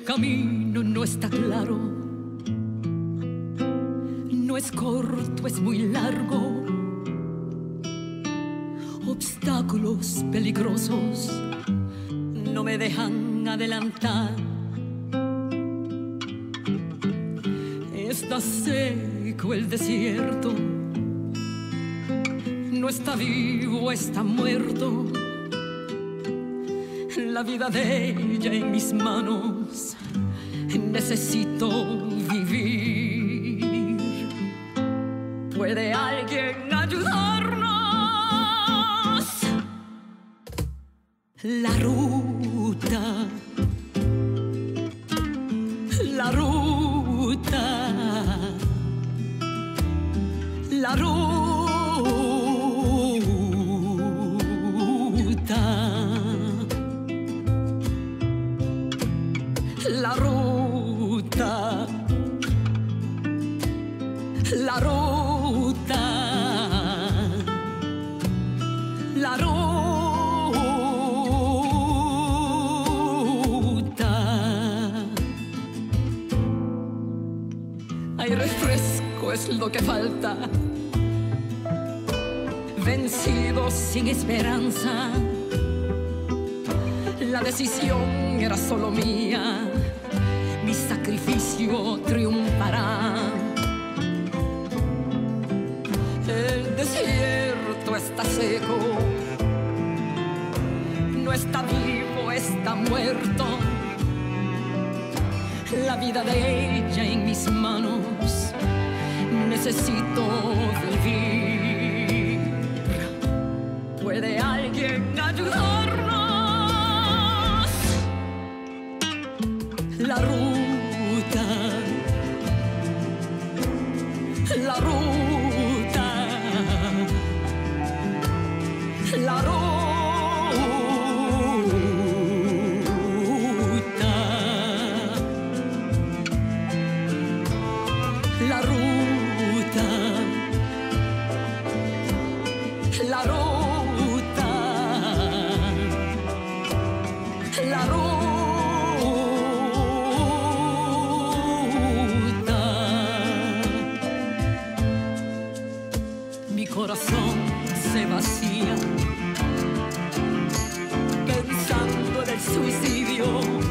camino no está claro, no es corto, es muy largo. Obstáculos peligrosos no me dejan adelantar. Está seco el desierto, no está vivo, está muerto. La vida de ella en mis manos, necesito vivir. ¿Puede alguien ayudarnos? La ruta, la ruta, la ruta. La ruta, la ruta, la ruta. Hay refresco, es lo que falta. Vencido sin esperanza, la decisión era solo mía. Mi sacrificio triunfará. El desierto está seco, no está vivo, está muerto. La vida de ella en mis manos, necesito vivir. ¿Puede alguien ayudarnos? La ruta, la ruta, la ruta, la ruta, la ruta, la ruta. Mi corazón se vacía pensando en el suicidio.